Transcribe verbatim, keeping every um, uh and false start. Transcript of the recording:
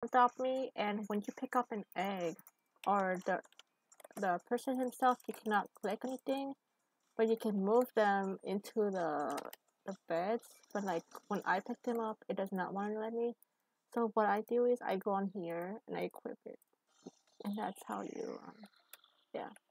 adopt me, and when you pick up an egg, or the the person himself, you cannot click anything, but you can move them into the the beds. But like when I pick them up, it does not want to let me. So what I do is I go on here and I equip it, and that's how you um, yeah.